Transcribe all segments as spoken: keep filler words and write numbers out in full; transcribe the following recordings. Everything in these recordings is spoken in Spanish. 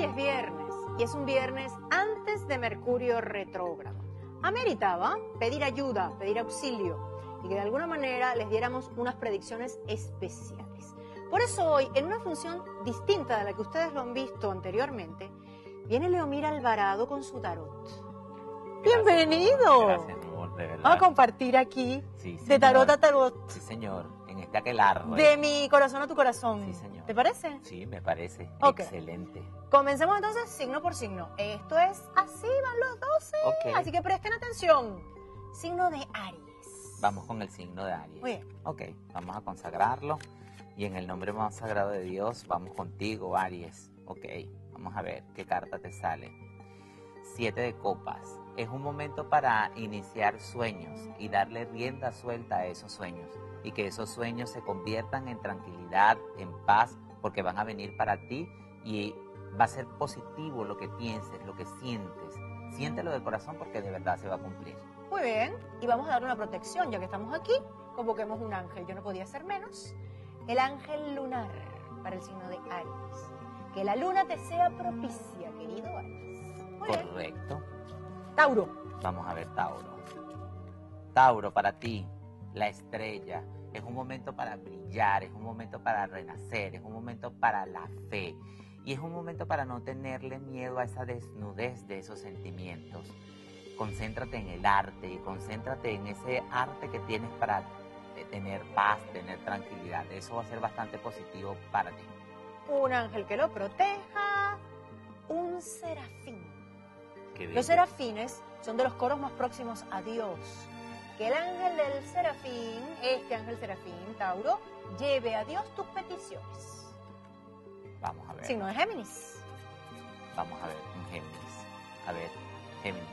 es viernes y es un viernes antes de Mercurio retrógrado. Ameritaba pedir ayuda, pedir auxilio y que de alguna manera les diéramos unas predicciones especiales. Por eso hoy, en una función distinta de la que ustedes lo han visto anteriormente, viene Leomir Alvarado con su tarot. Gracias, ¡Bienvenido! Gracias, amor, de verdad. Vamos a compartir aquí Sí, de señor. tarot a tarot. Sí, señor, en este aquelarre. De mi corazón a tu corazón. Sí, señor. ¿Te parece? Sí, me parece Ok. excelente. Comencemos entonces signo por signo. Esto es así, van los doce. Ok. Así que presten atención. Signo de Aries. Vamos con el signo de Aries. Muy bien. Ok, vamos a consagrarlo. Y en el nombre más sagrado de Dios, vamos contigo, Aries. Ok, vamos a ver qué carta te sale. Siete de copas. Es un momento para iniciar sueños y darle rienda suelta a esos sueños. Y que esos sueños se conviertan en tranquilidad, en paz, porque van a venir para ti y va a ser positivo lo que pienses, lo que sientes. Siéntelo de corazón porque de verdad se va a cumplir. Muy bien. Y vamos a darle una protección. Ya que estamos aquí, convoquemos un ángel. Yo no podía ser menos. El ángel lunar para el signo de Aries. Que la luna te sea propicia, querido Aries. Muy bien. Correcto. Tauro. Vamos a ver, Tauro. Tauro, para ti, la estrella, es un momento para brillar, es un momento para renacer, es un momento para la fe. Y es un momento para no tenerle miedo a esa desnudez de esos sentimientos. Concéntrate en el arte y concéntrate en ese arte que tienes para tener paz, tener tranquilidad. Eso va a ser bastante positivo para ti. Un ángel que lo proteja. Un serafín. Qué bello. Los serafines son de los coros más próximos a Dios. Que el ángel del serafín, este ángel serafín, Tauro, lleve a Dios tus peticiones. Vamos a ver. Signo de Géminis. Vamos a ver, en Géminis. A ver, Géminis.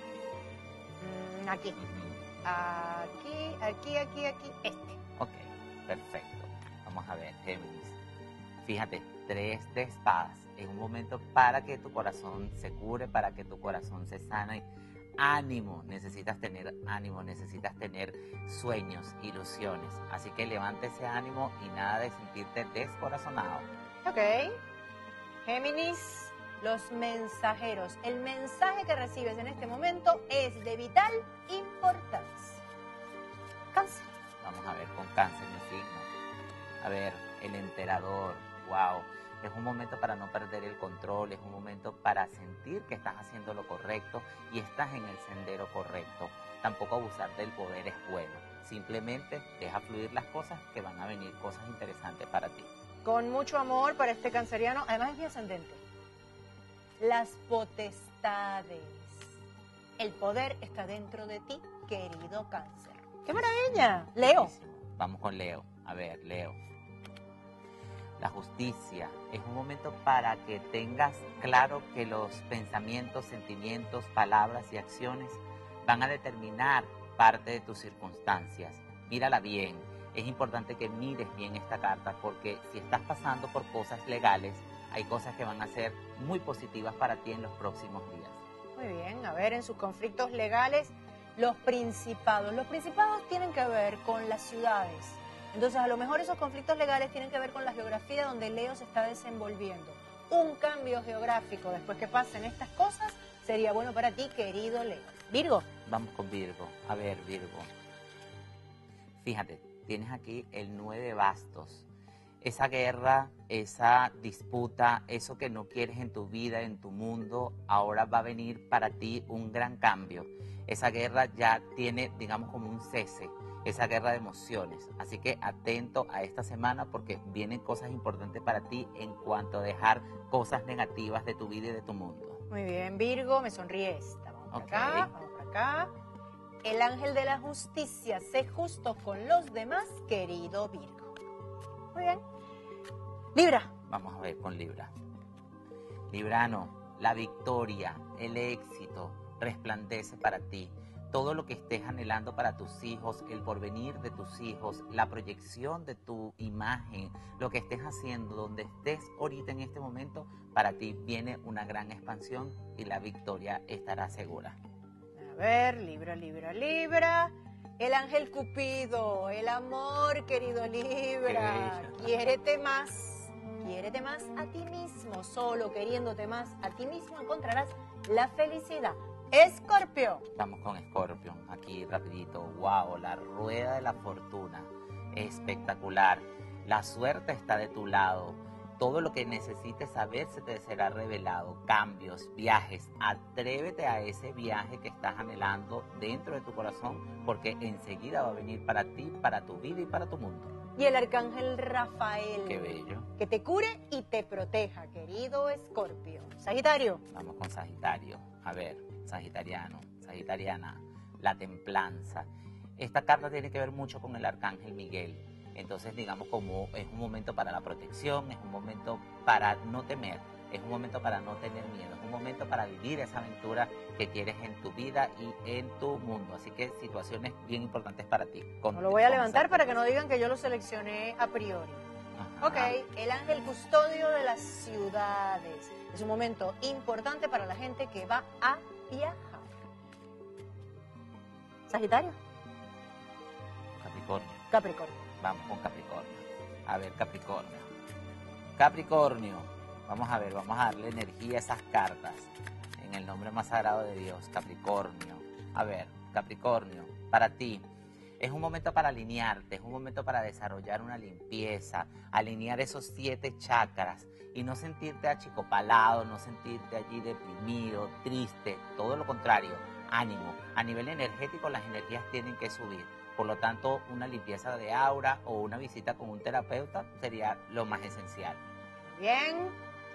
Mm, aquí, Ujú. aquí, aquí, aquí, aquí, este. Ok, perfecto. Vamos a ver, Géminis. Fíjate, tres de espadas. Es un momento para que tu corazón se cure, para que tu corazón se sane. Ánimo, necesitas tener ánimo, necesitas tener sueños, ilusiones. Así que levanta ese ánimo y nada de sentirte descorazonado. Ok. Géminis, los mensajeros. El mensaje que recibes en este momento es de vital importancia. Cáncer. Vamos a ver con Cáncer mi signo. A ver, el emperador. Wow. Es un momento para no perder el control, es un momento para sentir que estás haciendo lo correcto y estás en el sendero correcto. Tampoco abusar del poder es bueno. Simplemente deja fluir las cosas que van a venir cosas interesantes para ti. Con mucho amor para este canceriano, además es mi ascendente. Las potestades. El poder está dentro de ti, querido Cáncer. ¡Qué maravilla! Leo. Buenísimo. Vamos con Leo. A ver, Leo. La justicia es un momento para que tengas claro que los pensamientos, sentimientos, palabras y acciones van a determinar parte de tus circunstancias. Mírala bien. Es importante que mires bien esta carta porque si estás pasando por cosas legales, hay cosas que van a ser muy positivas para ti en los próximos días. Muy bien, a ver, en sus conflictos legales, los principados. Los principados tienen que ver con las ciudades. Entonces, a lo mejor esos conflictos legales tienen que ver con la geografía donde Leo se está desenvolviendo. Un cambio geográfico después que pasen estas cosas sería bueno para ti, querido Leo. Virgo. Vamos con Virgo. A ver, Virgo. Fíjate, tienes aquí el nueve de bastos. Esa guerra, esa disputa, eso que no quieres en tu vida, en tu mundo, ahora va a venir para ti un gran cambio. Esa guerra ya tiene, digamos, como un cese. Esa guerra de emociones. Así que atento a esta semana porque vienen cosas importantes para ti en cuanto a dejar cosas negativas de tu vida y de tu mundo. Muy bien, Virgo, me sonríe esta. Vamos por Ok. acá, vamos por acá. El ángel de la justicia, sé justo con los demás, querido Virgo. Muy bien. Libra. Vamos a ver con Libra. Librano, la victoria, el éxito resplandece para ti. Todo lo que estés anhelando para tus hijos, el porvenir de tus hijos, la proyección de tu imagen, lo que estés haciendo, donde estés ahorita en este momento, para ti viene una gran expansión y la victoria estará segura. A ver, Libra, Libra, Libra. El ángel Cupido, el amor, querido Libra. Qué bello. Quiérete más. quiérete más a ti mismo. Solo queriéndote más a ti mismo encontrarás la felicidad. Escorpio. Vamos con Escorpio, aquí rapidito. Wow, la rueda de la fortuna, espectacular. La suerte está de tu lado. Todo lo que necesites saber se te será revelado. Cambios, viajes. Atrévete a ese viaje que estás anhelando dentro de tu corazón, porque enseguida va a venir para ti, para tu vida y para tu mundo. Y el arcángel Rafael. Qué bello. Que te cure y te proteja, querido Escorpio. Sagitario. Vamos con Sagitario. A ver, Sagitariano, Sagitariana, la templanza. Esta carta tiene que ver mucho con el arcángel Miguel. Entonces, digamos, como es un momento para la protección, es un momento para no temer, es un momento para no tener miedo, es un momento para vivir esa aventura que quieres en tu vida y en tu mundo. Así que situaciones bien importantes para ti. Con, no lo voy a levantar para que no digan que yo lo seleccioné a priori. Ajá. Ok, el ángel custodio de las ciudades. Es un momento importante para la gente que va a viajar. Sagitario. Capricornio. Capricornio. Vamos con Capricornio. A ver, Capricornio. Capricornio. Vamos a ver, vamos a darle energía a esas cartas. En el nombre más sagrado de Dios, Capricornio. A ver, Capricornio, para ti es un momento para alinearte, es un momento para desarrollar una limpieza, alinear esos siete chakras y no sentirte achicopalado, no sentirte allí deprimido, triste, todo lo contrario, ánimo. A nivel energético las energías tienen que subir. Por lo tanto, una limpieza de aura o una visita con un terapeuta sería lo más esencial. Bien.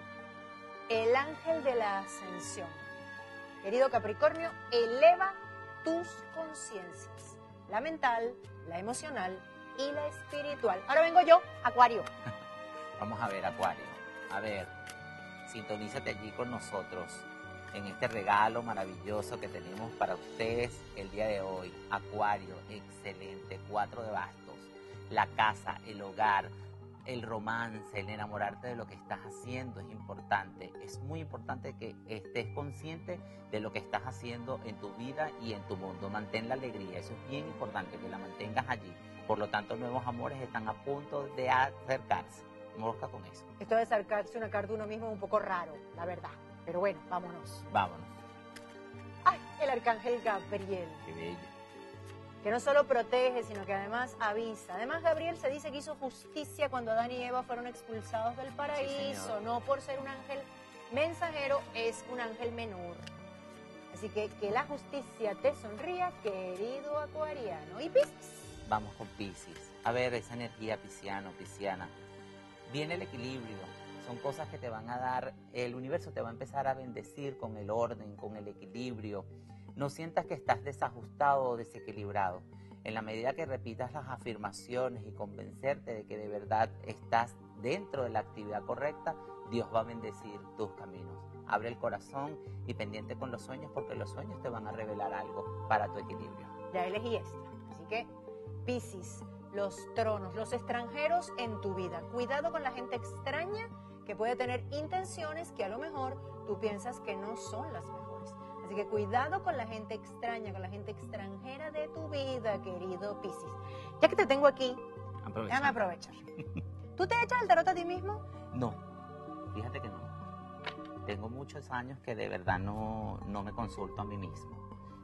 El ángel de la ascensión. Querido Capricornio, eleva tus conciencias. La mental, la emocional y la espiritual. Ahora vengo yo, Acuario. Vamos a ver, Acuario. A ver, sintonízate allí con nosotros en este regalo maravilloso que tenemos para ustedes el día de hoy. Acuario, excelente, cuatro de bastos, la casa, el hogar, el romance, el enamorarte de lo que estás haciendo es importante. Es muy importante que estés consciente de lo que estás haciendo en tu vida y en tu mundo. Mantén la alegría, eso es bien importante, que la mantengas allí. Por lo tanto, nuevos amores están a punto de acercarse. Mosca con eso. Esto de acercarse una carta de uno mismo es un poco raro, la verdad. Pero bueno, vámonos. Vámonos. ¡Ay! El arcángel Gabriel. Qué bello. Que no solo protege, sino que además avisa. Además, Gabriel se dice que hizo justicia cuando Adán y Eva fueron expulsados del paraíso. Sí, no por ser un ángel mensajero, es un ángel menor. Así que que la justicia te sonría, querido acuariano. ¿Y Piscis? Vamos con Piscis. A ver, esa energía pisciano, pisciana. Viene el equilibrio. Son cosas que te van a dar, el universo te va a empezar a bendecir con el orden, con el equilibrio. No sientas que estás desajustado o desequilibrado. En la medida que repitas las afirmaciones y convencerte de que de verdad estás dentro de la actividad correcta, Dios va a bendecir tus caminos. Abre el corazón y pendiente con los sueños, porque los sueños te van a revelar algo para tu equilibrio. Ya elegí esta. Así que, Piscis, los tronos, los extranjeros en tu vida. Cuidado con la gente extraña que puede tener intenciones que a lo mejor tú piensas que no son las mejores. Así que cuidado con la gente extraña, con la gente extranjera de tu vida, querido Piscis. Ya que te tengo aquí, Aprovecha. déjame aprovechar. ¿Tú te echas el tarot a ti mismo? No, fíjate que no. Tengo muchos años que de verdad no, no me consulto a mí mismo.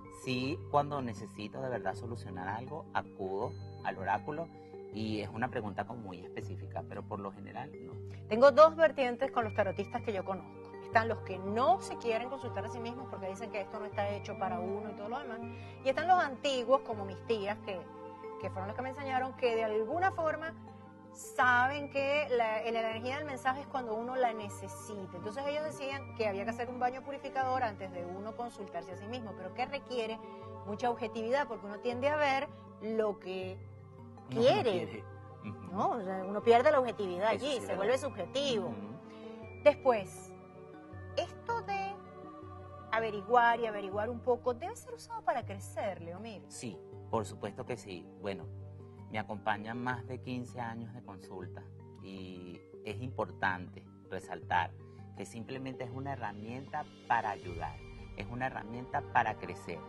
Sí, cuando necesito de verdad solucionar algo, acudo al oráculo y es una pregunta como muy específica, pero por lo general no. Tengo dos vertientes con los tarotistas que yo conozco. Están los que no se quieren consultar a sí mismos porque dicen que esto no está hecho para uno y todo lo demás. Y están los antiguos, como mis tías, que, que fueron los que me enseñaron que de alguna forma saben que la, la energía del mensaje es cuando uno la necesita. Entonces ellos decían que había que hacer un baño purificador antes de uno consultarse a sí mismo, pero que requiere mucha objetividad porque uno tiende a ver lo que No, quiere. no quiere. ¿No? O sea, uno pierde la objetividad Eso allí, sí, se ¿verdad? vuelve subjetivo. Ujú. Después, esto de averiguar y averiguar un poco debe ser usado para crecer, Leomir. Sí, por supuesto que sí. Bueno, me acompañan más de quince años de consulta y es importante resaltar que simplemente es una herramienta para ayudar, es una herramienta para crecer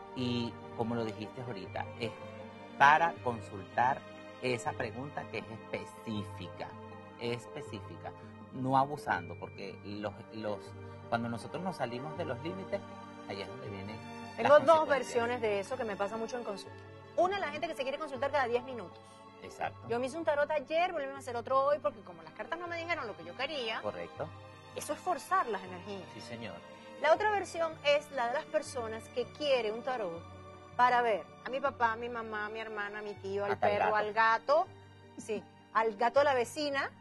y como lo dijiste ahorita, es para consultar esa pregunta que es específica. específica, no abusando, porque los, los, cuando nosotros nos salimos de los límites, allá es donde vienen las Tengo dos consecuencias. versiones de eso que me pasa mucho en consulta. Una, la gente que se quiere consultar cada diez minutos. Exacto. Yo me hice un tarot ayer, volví a hacer otro hoy, porque como las cartas no me dijeron lo que yo quería, Correcto. eso es forzar las energías. Sí, señor. La otra versión es la de las personas que quiere un tarot para ver a mi papá, a mi mamá, a mi hermana, a mi tío, al Hasta el perro, gato. al gato, sí, al gato de la vecina,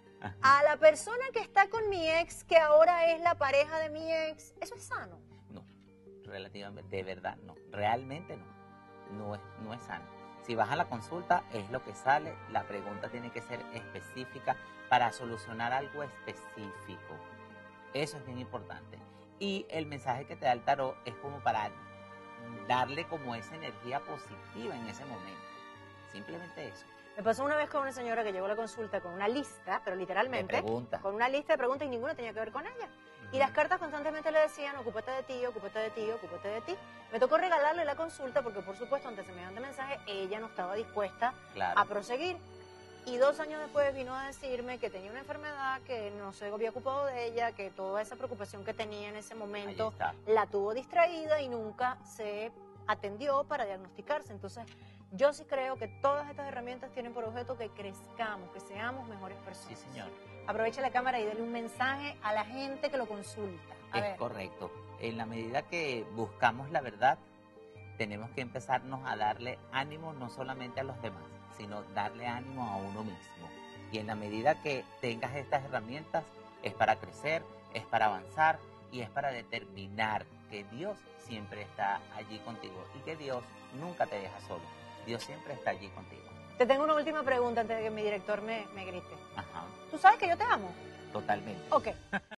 a la persona que está con mi ex, que ahora es la pareja de mi ex. Eso es sano. No, relativamente, de verdad, no. Realmente no. No es, no es sano. Si vas a la consulta, es lo que sale. La pregunta tiene que ser específica para solucionar algo específico. Eso es bien importante. Y el mensaje que te da el tarot es como para darle como esa energía positiva en ese momento. Simplemente eso. Me pasó una vez con una señora que llegó a la consulta con una lista, pero literalmente, De preguntas. con una lista de preguntas y ninguna tenía que ver con ella. Y las cartas constantemente le decían, ocúpate de ti, ocúpate de ti, ocúpate de ti. Me tocó regalarle la consulta porque, por supuesto, ante semejante mensaje, ella no estaba dispuesta Claro. a proseguir. Y dos años después vino a decirme que tenía una enfermedad, que no se había ocupado de ella, que toda esa preocupación que tenía en ese Ahí momento está. la tuvo distraída y nunca se atendió para diagnosticarse. Entonces, yo sí creo que todas estas herramientas tienen por objeto que crezcamos, que seamos mejores Sí, personas. señor. Aprovecha la cámara y dale un mensaje a la gente que lo consulta. A Es ver, correcto. En la medida que buscamos la verdad, tenemos que empezarnos a darle ánimo no solamente a los demás, sino darle ánimo a uno mismo. Y en la medida que tengas estas herramientas, es para crecer, es para avanzar y es para determinar que Dios siempre está allí contigo y que Dios nunca te deja solo. Dios siempre está allí contigo. te tengo una última pregunta antes de que mi director me, me grite. Ajá, ¿Tú sabes que yo te amo? totalmente. Ok.